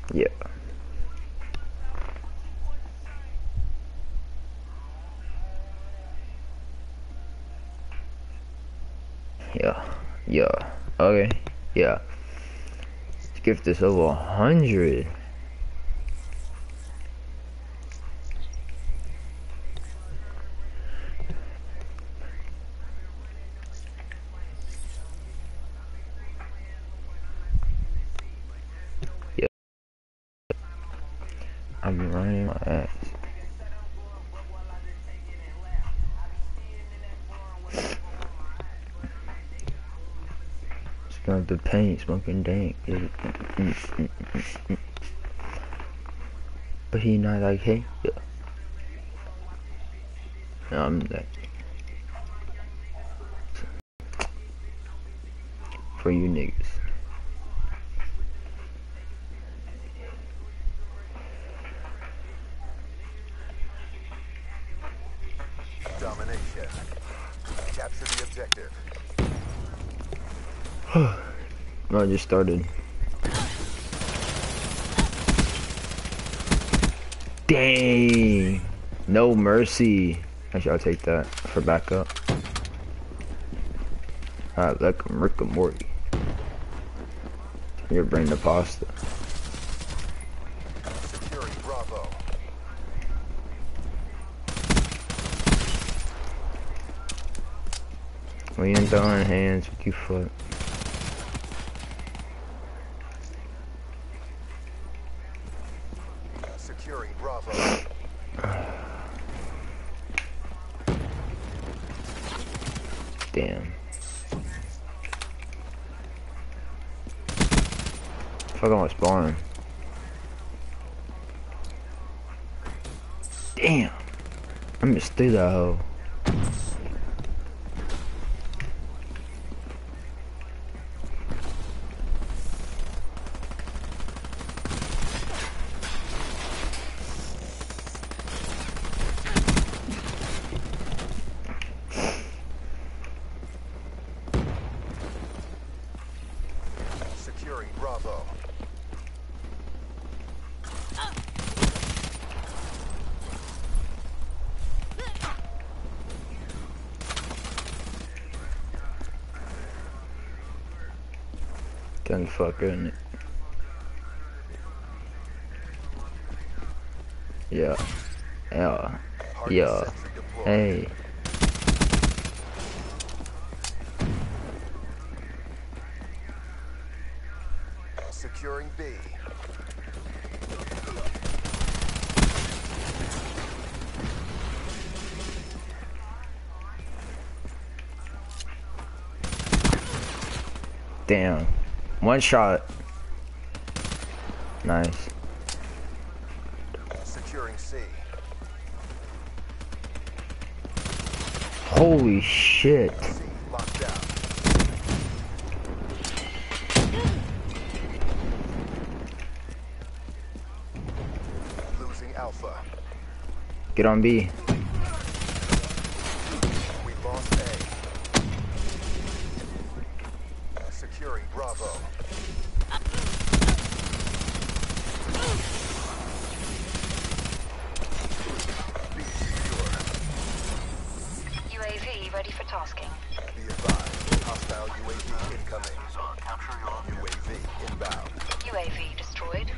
Yeah. Yeah. Yeah. Okay. Yeah. Let's give this over 100. Yeah. I'm running my ass. Smell the paint, smoking dank. But he not like, hey, yeah. No, I'm that. For you niggas. Domination. Capture the objective. No, I just started. Dang. No mercy. Actually, I'll take that for backup. Alright, like Rick and Morty. Your brain to pasta. Securing Bravo. We ain't throwing hands with you foot. Securing Bravo. Damn. Fuck on my spawn. Damn. I missed through that hoe. Securing Bravo. Gun fucker, innit? Yeah. Yeah. Hardened Yeah. sentry deployed. Hey. Securing B. Damn. One shot. Nice. Securing C. Holy shit. C locked down. Losing Alpha. Get on B. We lost A. Securing Bravo. B secure. UAV ready for tasking. Be advised. Hostile UAV incoming. UAV inbound. UAV destroyed.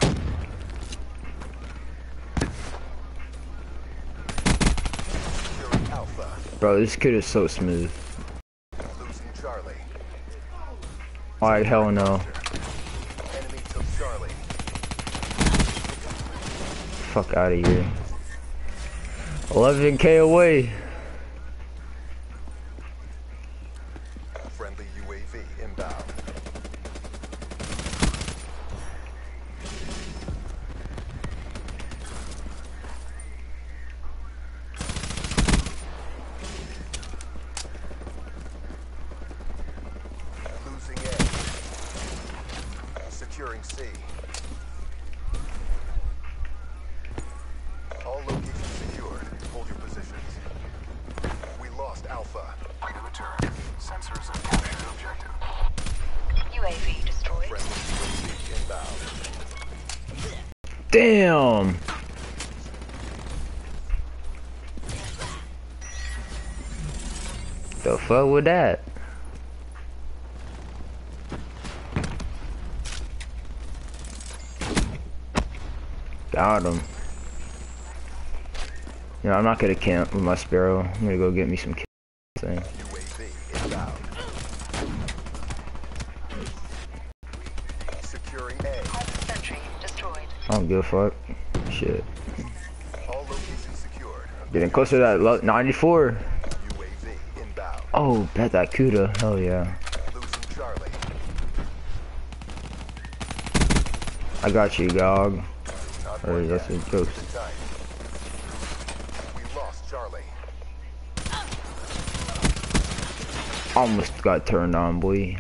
Securing Alpha. Bro, this kid is so smooth. Losing Charlie. Like, hell no. Enemy took Charlie. Fuck out of here. 11K away. Friendly UAV inbound. Losing A. Securing C. All locations secured. Hold your positions. Damn. The fuck with that? Got him. You know, I'm not gonna camp with my Sparrow. I'm gonna go get me some thing. UAV inbound. Securing A. Sentry destroyed. I don't give a fuck. Shit. All locations secured. Getting closer to that 94. UAV inbound. Oh, bet that Kuda. Hell yeah. Losing Charlie. I got you, dog. Not Or one that's yet. a joke. Time. We lost Charlie. Almost got turned on, boy.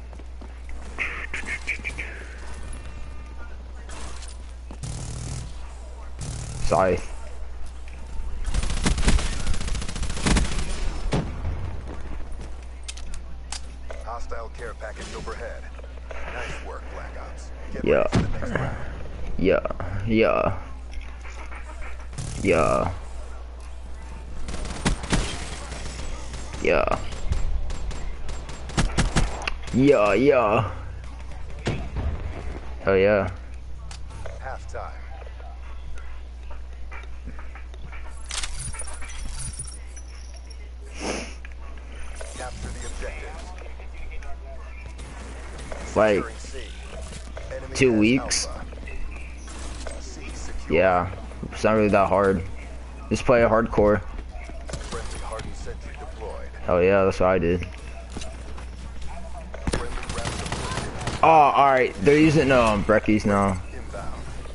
Scythe. Hostile care package overhead. Nice work, Black Ops. Get Yeah. ready for the next round. Yeah. Yeah. Yeah. Yeah. Yeah, yeah. Oh yeah. Halftime. Capture the objectives. Like Securing C. Enemy 2 has weeks. Alpha. C secure. Yeah. It's not really that hard. Just play a hardcore. Friendly hardened sentry deployed. Hell yeah, that's what I did. Friendly round deployed. Oh, alright. They're using Breckies now. Inbound.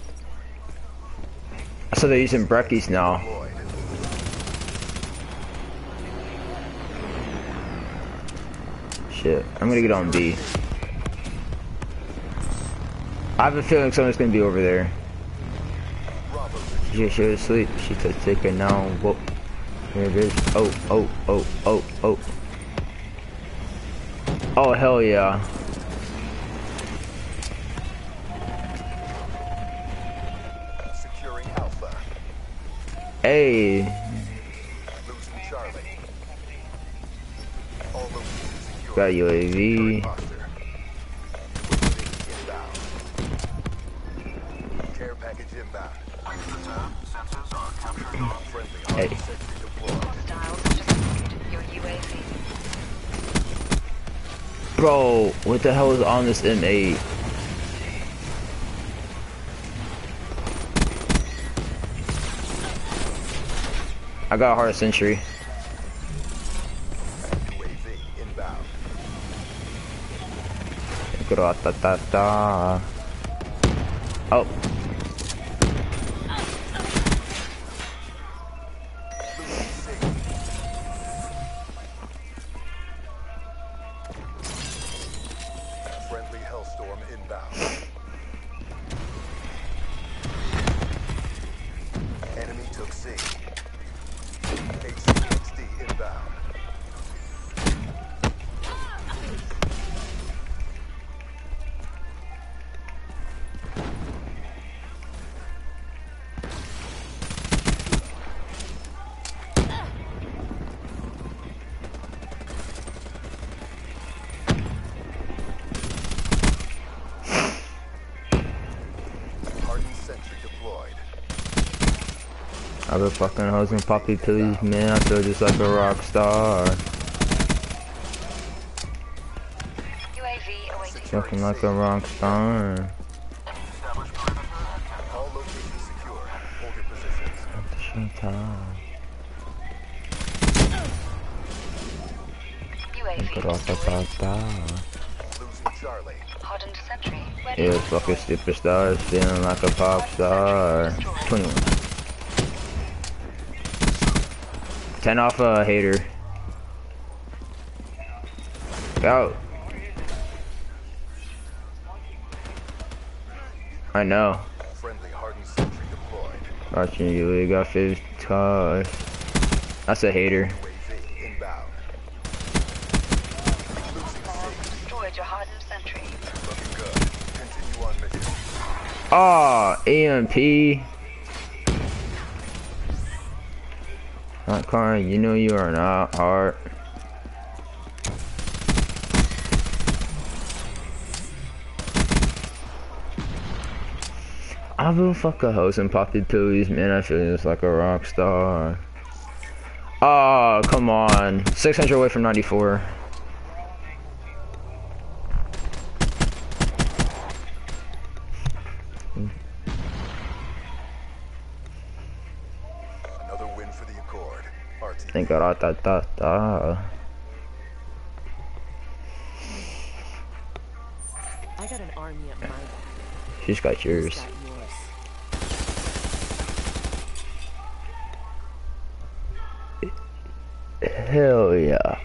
So they're using Breckies now. Deployed. Shit. I'm gonna get on B. I have a feeling someone's gonna be over there. Bravo She was asleep. She took it now. Whoop. Here it is. Oh, oh, oh, oh, oh. Oh, hell yeah. securing Alpha. Hey. Losing Charlie. All locations secured. Got UAV. Monster. Inbound. Care package inbound. Friendly Hey. hardened sentry deployed. Hostiles intercepted your UAV. Bro, what the hell is on this M8? I got a hard sentry. UAV inbound. Gra-ta-ta-ta. Oh, Losing C. Friendly Hellstorm inbound. Enemy took C. HCXD inbound. Hardened sentry deployed. I've been fucking hosing Poppy Pillies, man. I feel just like a rock star. UAV awaiting. Fucking like a rock star. All locations secure. Hold your positions. UAV destroyed. Gra-ta-ta-ta. Losing Charlie. Hardened sentry. Ready. Yeah, fucking superstars, feeling like a pop star. 21. 10 off a hater. Out. I know. Friendly hardened sentry deployed. Watching you, we got 50 cars. That's a hater. UAV inbound. Losing C. Destroyed your hardened sentry. Looking good. Continue on mission. Oh, EMP. Not Karen, you know you are not hard. I will fuck a host and pop the pillies, man. I feel just like a rock star. Oh, come on. 600 away from 94. Another win for the Accord. RTB. Think about that. I got an army at my back. She's got yours. Got yours. Hell yeah.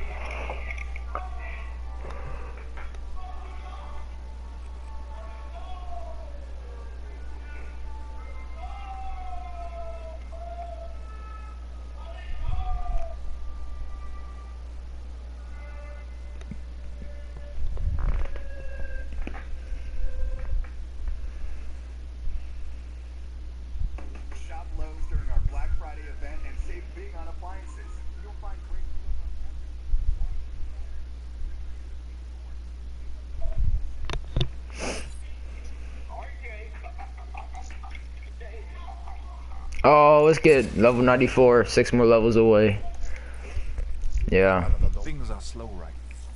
Shop Lowe's during our Black Friday event and save big on appliances. You'll find great Oh, let's get level 94. 6 more levels away. Yeah. Things are slow right.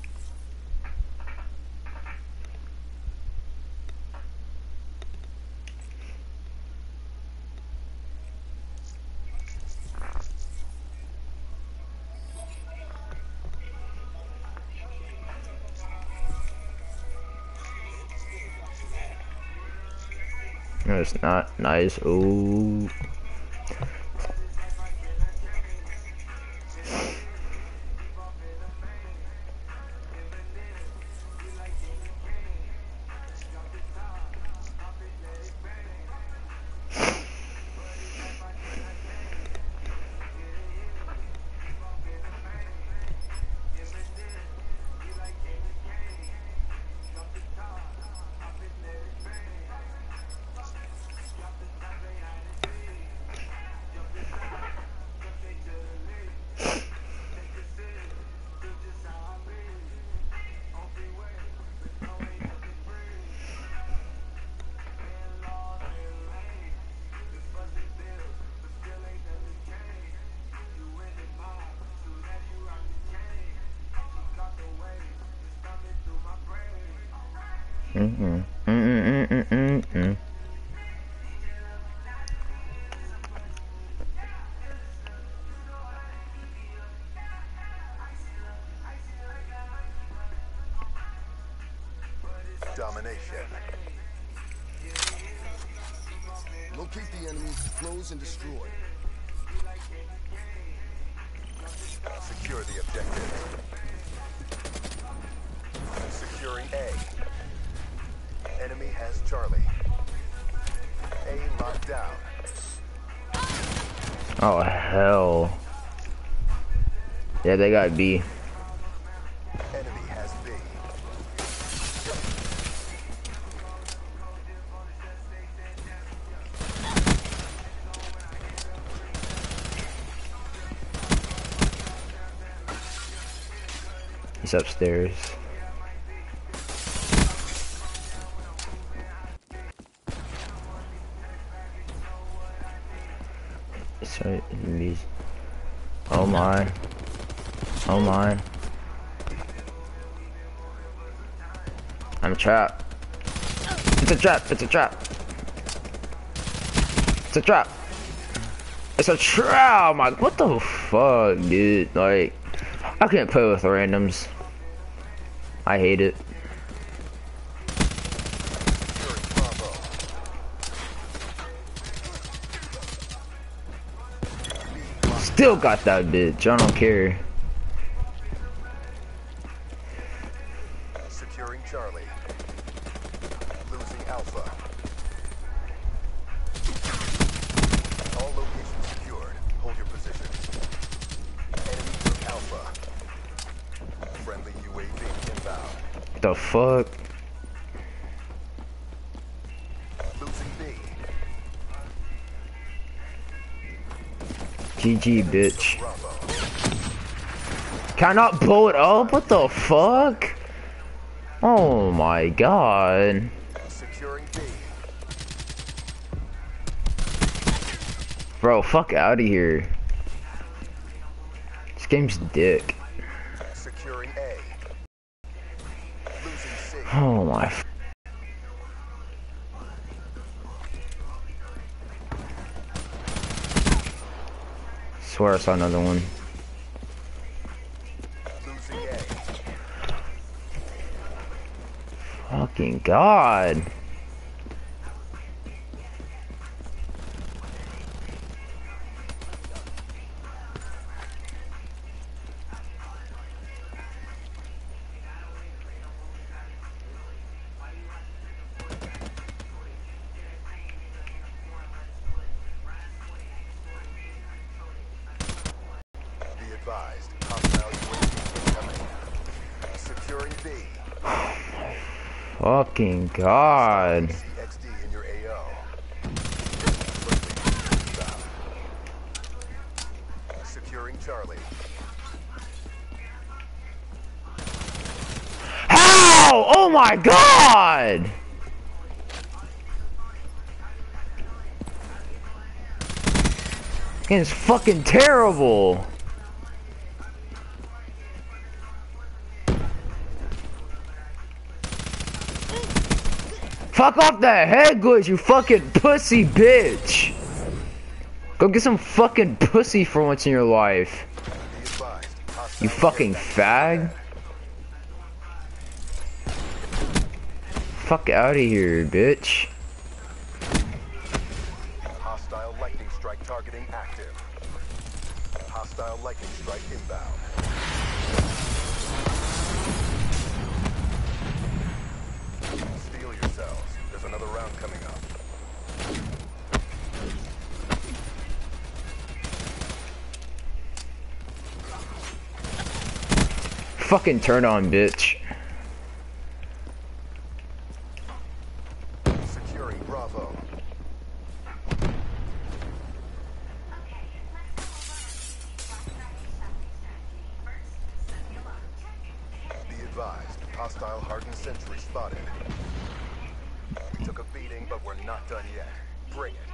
No, it's not nice. Ooh. Domination. Locate the enemy, close and destroy. Secure the objective. Securing A. Enemy has Charlie. A locked down. Oh, hell. Yeah, they got B. Enemy has B. He's upstairs. Sorry, these. Oh my. Oh my. I'm trapped. It's a trap. It's a trap. It's a trap. It's a trap. I'm like, what the fuck, dude? Like, I can't play with randoms. I hate it. Securing Bravo. Still got that bitch. I don't care. Securing Charlie. Losing Alpha. All locations secured. Hold your positions. Enemy took Alpha. Friendly UAV inbound. The fuck? Losing B. GG, bitch. Cannot blow it up? What the fuck? Oh my god. Securing B. Bro, fuck out of here. This game's dick. Securing A. Losing C. Oh my. Swear I saw another one. Losing A. Fucking god. Be advised. Hostile UAV incoming. Securing B. Fucking god. CXD in your AO. Securing Charlie. How? Oh my god! It's fucking terrible. Fuck off the head glitch, you fucking pussy bitch. Go get some fucking pussy for once in your life. Be advised. Hostile You fucking care fag. Fuck out of here, bitch. Hostile lightning strike targeting active. Hostile lightning strike inbound. Steel yourselves. There's another round coming up. Fucking turn on, bitch. Securing Bravo. Be advised. Hostile hardened sentry spotted. We took a beating, but we're not done yet. Bring it.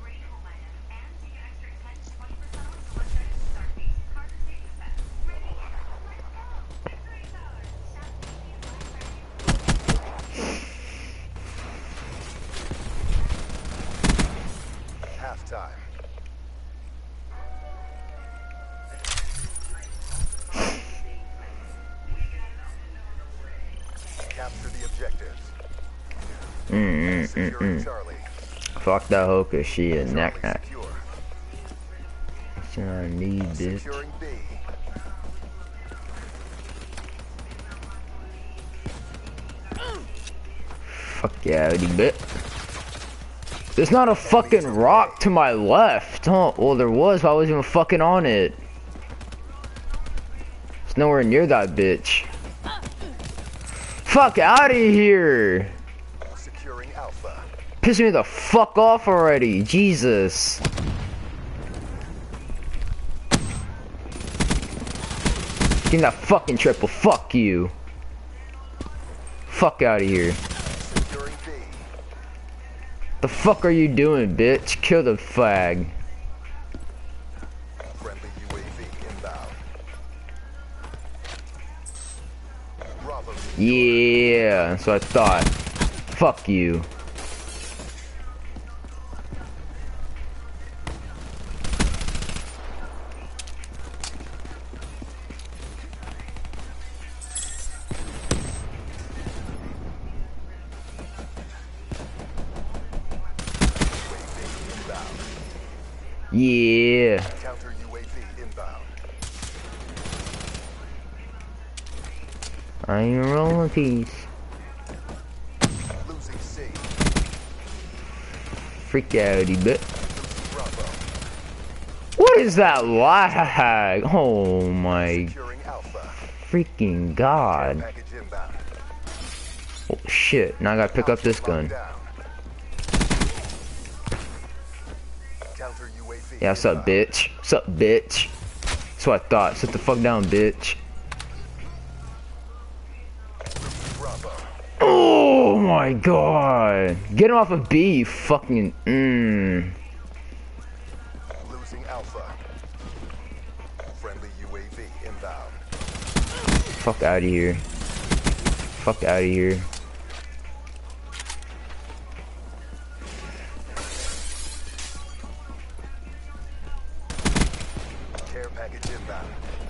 Halftime. Capture the objectives. Securing Charlie. Fuck that hooker, she a Charlie knack knack. secure. She I need, bitch. Securing B. Fuck yeah, bit. There's not a fucking rock to my left. Oh, well there was, but I wasn't even fucking on it. It's nowhere near that bitch. Fuck out of here. Securing Alpha. Piss me the fuck off already. Jesus. Give me that fucking triple. Fuck you. Fuck out of here. Securing B. The fuck are you doing, bitch? Kill the flag. Friendly UAV inbound. Bravo. Yeah, that's what I thought. Fuck you. Inbound. Yeah. Counter UAV inbound. I ain't rolling piece. Losing C. Freak outy bit. Losing Bravo. What is that lag? Oh my Securing Alpha. freaking god. Package inbound. Oh shit, now I gotta pick up this gun. Down. Counter UAV. Yeah, what's up, bitch? What's up, bitch? That's what I thought. Sit the fuck down, bitch. Bravo. Oh my god. Get him off of B, you fucking Losing Alpha. Friendly UAV inbound. Fuck out of here. Fuck out of here. Care package inbound.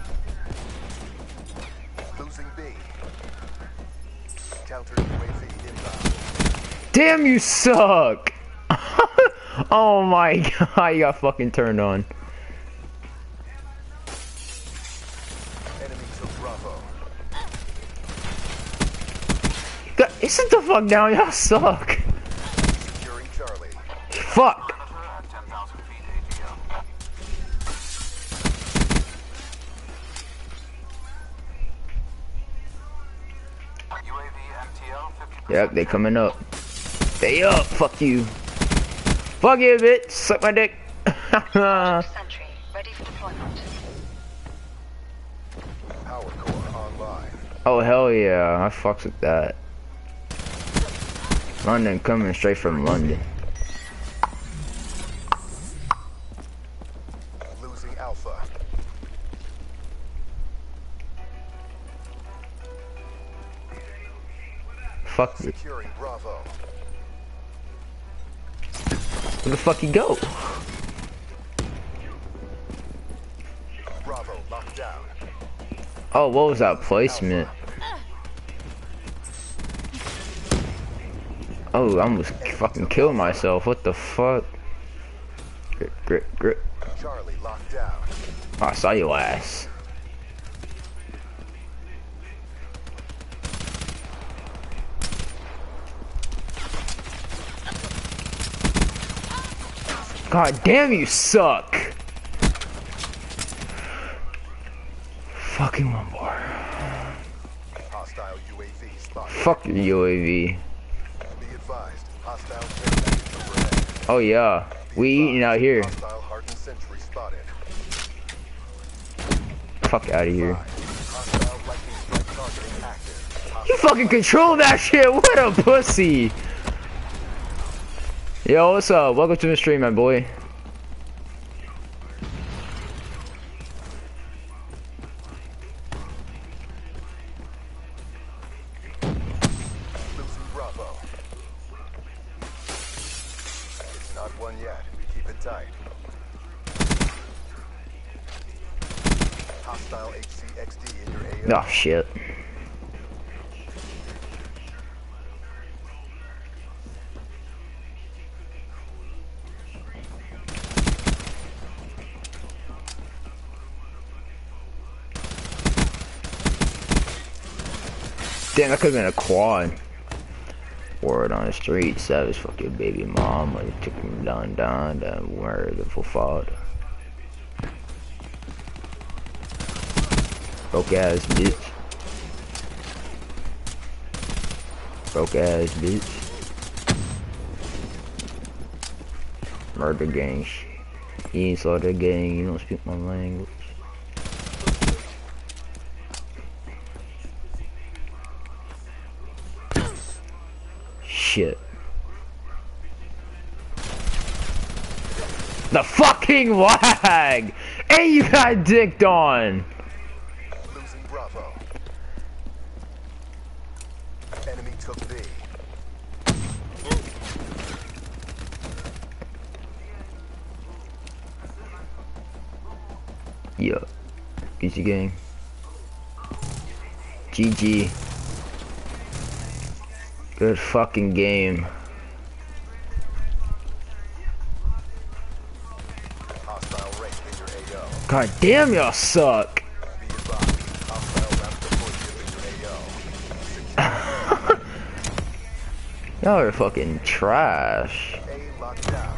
Losing B. Counter UAV inbound. Damn, you suck. Oh my god, you got fucking turned on. Enemy took Bravo. Sit the fuck down, y'all suck. Securing Charlie. Fuck. 10,000 feet ATO. UAV MTL 50%. Yep, they coming up. They up, fuck you. Fuck you, bitch. Suck my dick. Sentry, ready for deployment. Power core online. Oh, hell yeah. I fucks with that. London coming straight from London. Losing Alpha. Fuck it. Securing Bravo. Where the fuck he go? Bravo locked down. Oh, what was that placement? Oh, I almost fucking killed myself. What the fuck? Grip, grip, grip. Charlie locked down. Oh, I saw your ass. God damn, you suck. Fucking one more. Hostile UAV spotted. Fuck your UAV. Be advised. Hostile care package overhead. Oh yeah, we eating out here. Hostile hardened sentry spotted. Fuck out of here. Hostile lightning strike targeting active. You fucking control that shit. What a pussy. Yo, what's up? Welcome to the stream, my boy. Losing Bravo. It's not one yet. Keep it tight. Hostile HCXD in your AO. Oh shit. Damn, that could've been a quad. Word on the street, savage fuck your baby mama. You took him down, where the full father. Broke ass bitch. Broke ass bitch. Murder gang shit. You ain't saw that gang, you don't speak my language. Shit. The fucking lag! And you got dicked on! Losing Bravo. Enemy took B. Yeah. GG gang. GG. Good fucking game. Hostile race in your AO. God damn, y'all suck. Be advised. Hostile round deployed in your AO. Y'all are fucking trash. A locked down.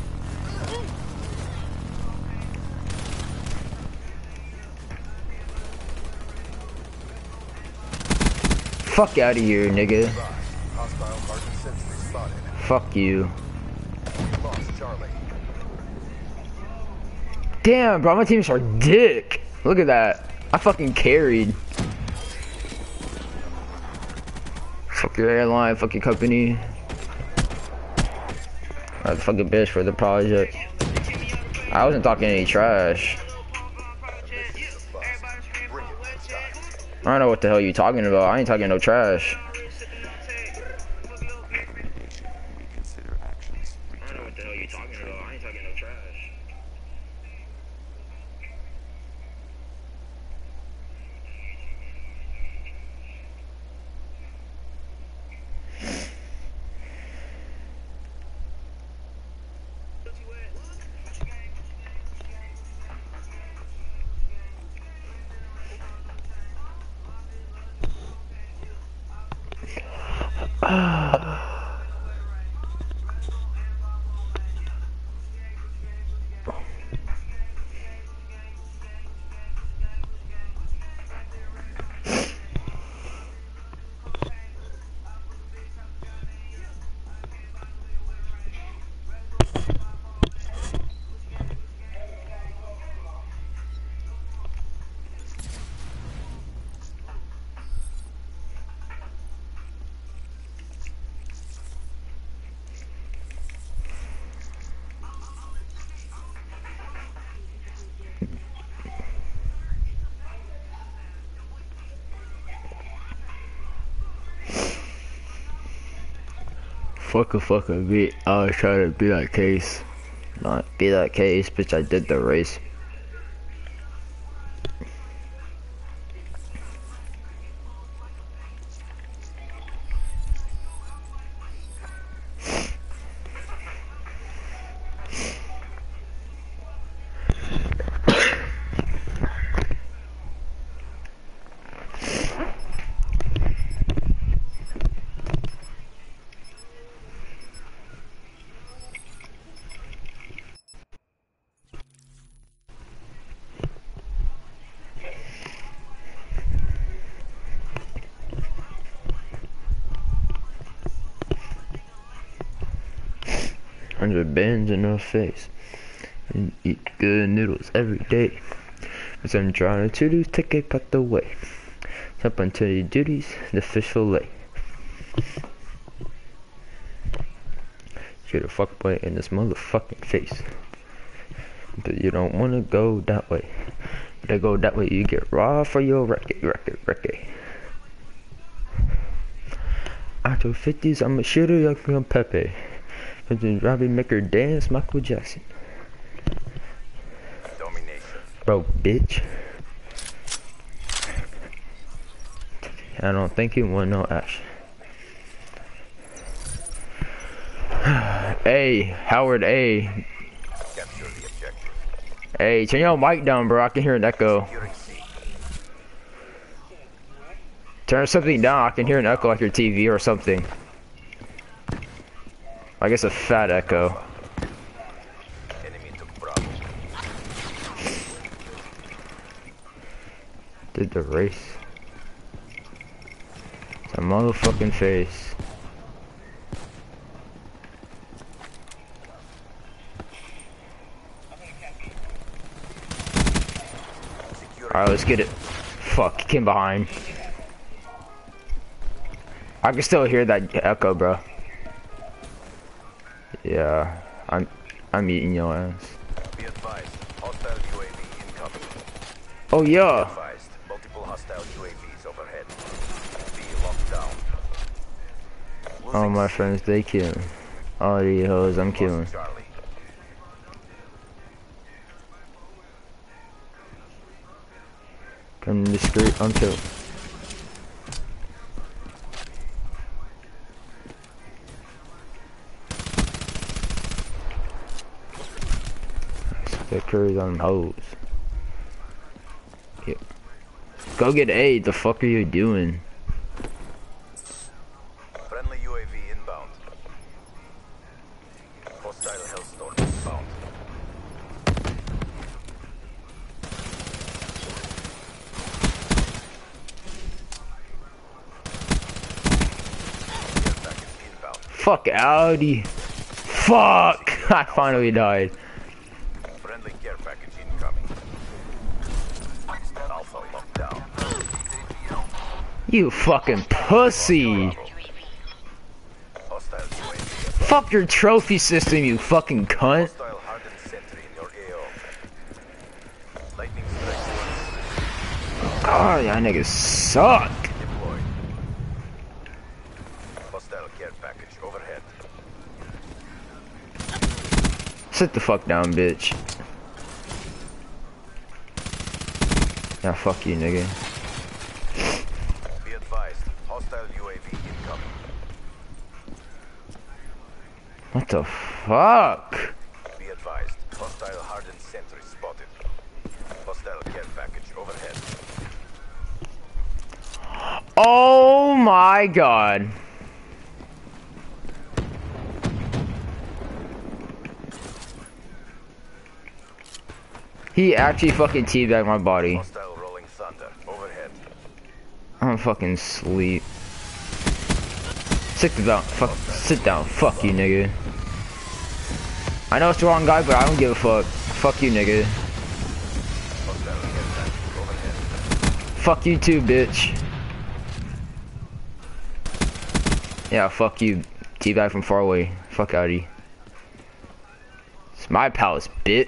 Fuck out of here, nigga. Hostile hardened sentry spotted. Fuck you. Lost Charlie. Damn, bro, my team's are dick. Look at that. I fucking carried. Fuck your airline, fucking company. Alright, fucking bitch for the project. I wasn't talking any trash. I don't know what the hell you talking about. I ain't talking no trash. Fuck a bit. I was trying to be that case. Not be that case, bitch. I did the race. Hundred bands in her face and eat good noodles every day. Cause I'm trying to do take a cut away. Jump onto your duties, the fish fillet. Shoot a fuckboy in this motherfucking face. But you don't wanna go that way. If they go that way, you get raw for your record. After 50s, I'm a shooter like I'm Pepe. Robbie make her dance, Michael Jackson. Domination. Bro, bitch. I don't think you want no action. Hey, Howard A. Capture the objective. Hey, turn your mic down, bro. I can hear an echo. Securing C. Turn something down. I can hear an echo like your TV or something. I guess a fat echo. Enemy took Bravo. Did the race. It's a motherfucking face. Alright, let's get it. Fuck, he came behind. I can still hear that echo, bro. Yeah, I'm eating your ass. Be advised, hostile UAV incoming. Oh yeah. Advised, multiple hostile UAVs overhead. Be locked down. All my friends, they killing. All the hoes, I'm killing. Charlie. Come discreet, I'm killed. Stickers on hoes. Yep. Go get A. The fuck are you doing? Friendly UAV inbound. Hostile Hellstorm inbound. Care package inbound. Fuck Audi. Fuck! I finally died. Friendly care package incoming. You fucking pussy. UAV. Hostile UAV. Fuck your trophy system, you fucking cunt. Hostile hardened sentry in your AO. Lightning strike Oh, y'all niggas suck. deployed. Hostile care package overhead. Sit the fuck down, bitch. Yeah, fuck you, nigga. Be advised, hostile UAV incoming. What the fuck? Be advised, hostile hardened sentry spotted. Hostile care package overhead. Oh my god. He actually fucking teabagged my body. Hostile rolling thunder overhead. I'm fucking sleep. Sit down. Sit down. Fuck you, nigga. I know it's the wrong guy, but I don't give a fuck. Fuck you, nigga. Hostile care package overhead. Fuck you too, bitch. Yeah, fuck you. Teabag from far away. Fuck out of here. It's my palace, bitch.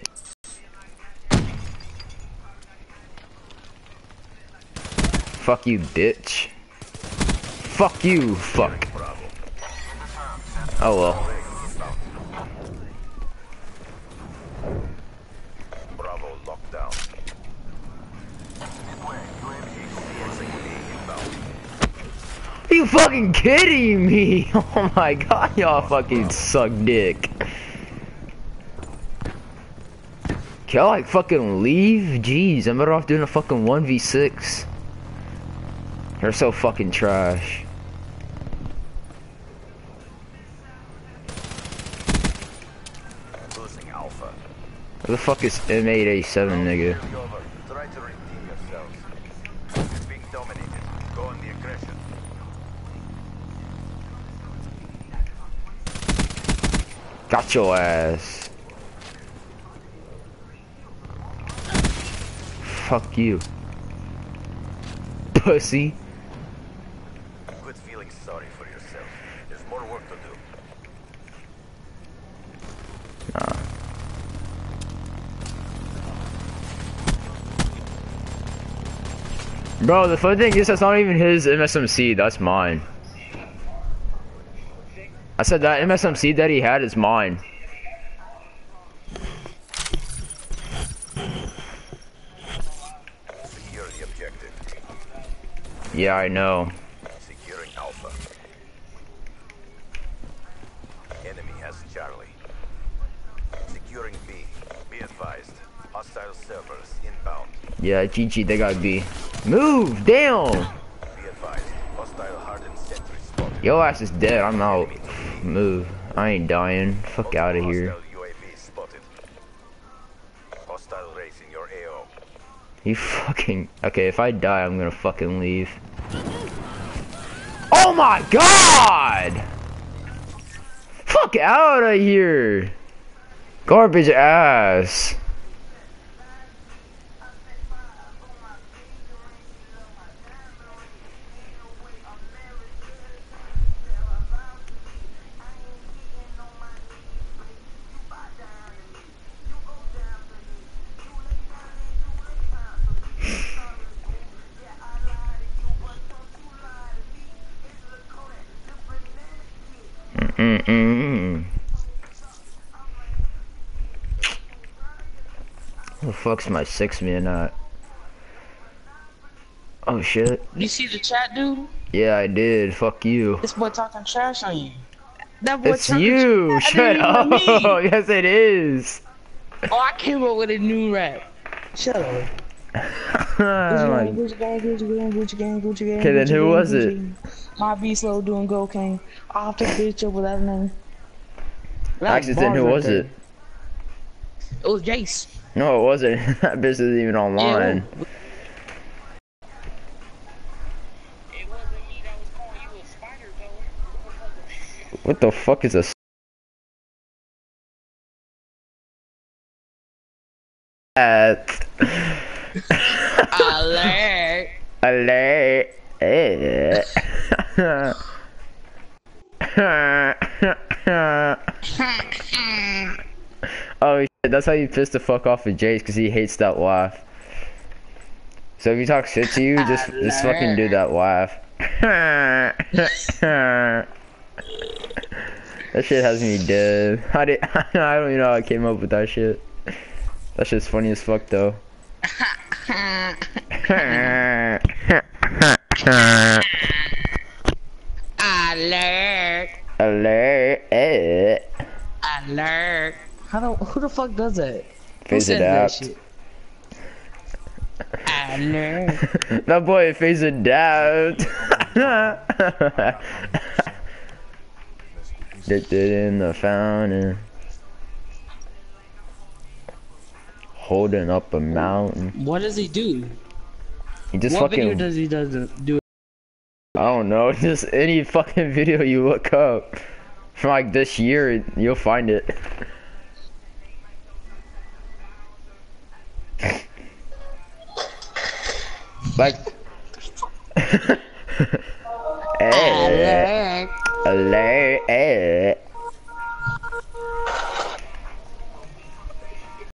Fuck you, bitch. Fuck you, fuck. Oh well. Bravo lockdown. Are you fucking kidding me? Oh my god, y'all fucking suck dick. Can y'all like fucking leave? Jeez, I'm better off doing a fucking 1v6. They're so fucking trash. Losing Alpha. Where the fuck is M8A7, nigga? Over. Try to redeem yourselves. It's being dominated. Go on the aggression. Got your ass. Fuck you. Pussy. Quit feeling sorry for yourself. There's more work to do. Bro, the funny thing is that's not even his MSMC, that's mine. I said that MSMC that he had is mine. Secure the objective. Yeah, I know. Securing Alpha. Enemy has Charlie. Securing B. Be advised. Hostile servers inbound. Yeah, GG, they got B. Move down! Be advised. Hostile hardened sentry spotted. Yo ass is dead, I'm out. Move. I ain't dying. Fuck out of here. Hostile UAV spotted. Hostile race in your AO. You fucking... Okay, if I die, I'm gonna fucking leave. Oh my god! Fuck out of here! Garbage ass. Who the fuck's my 6-man at? Oh shit. You see the chat, dude? Yeah, I did. Fuck you. This boy talking trash on you. That boy It's talking you! trash. Shut That ain't even up! me. Yes, it is! Oh, I came up with a new rap. Shut up. Gucci gang, Gucci gang, Gucci gang, Gucci gang. Okay, then Gucci who gang, was Gucci it? gang. My B slow doing cocaine. I'll take a bitch up without a name. Actually, then who was it? It was Jace. No, it wasn't. That bitch isn't even online. It wasn't me that was calling you a spider, though. What the fuck is a Alert. Alert. Alert. Oh shit, that's how you piss the fuck off with Jace, cause he hates that laugh. So if you talk shit to you, just fucking do that laugh. That shit has me dead. I don't even know how I came up with that shit. That shit's funny as fuck though. Alert! Alert! Alert! Who the fuck does that? Phase Who it says that out. shit? Alert! That boy phase it out. Dipped it in the fountain. Holding up a mountain. What does he do? He just What video fucking. does he do? I don't know. Just any fucking video you look up from like this year, you'll find it. Like.